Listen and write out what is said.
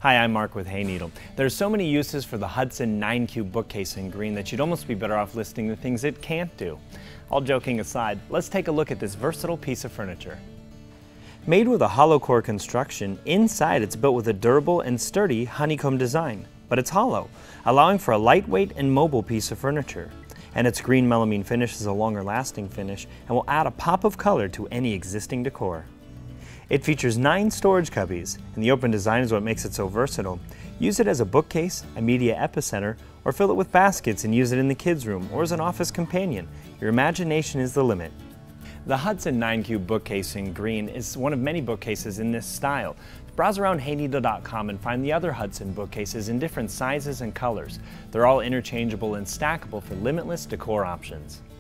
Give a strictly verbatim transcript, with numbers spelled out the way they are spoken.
Hi, I'm Mark with Hayneedle. There are so many uses for the Hudson nine cube bookcase in green that you'd almost be better off listing the things it can't do. All joking aside, let's take a look at this versatile piece of furniture. Made with a hollow core construction, inside it's built with a durable and sturdy honeycomb design, but it's hollow, allowing for a lightweight and mobile piece of furniture. And its green melamine finish is a longer lasting finish and will add a pop of color to any existing decor. It features nine storage cubbies, and the open design is what makes it so versatile. Use it as a bookcase, a media epicenter, or fill it with baskets and use it in the kids' room or as an office companion. Your imagination is the limit. The Hudson nine cube bookcase in green is one of many bookcases in this style. Browse around Hayneedle dot com and find the other Hudson bookcases in different sizes and colors. They're all interchangeable and stackable for limitless decor options.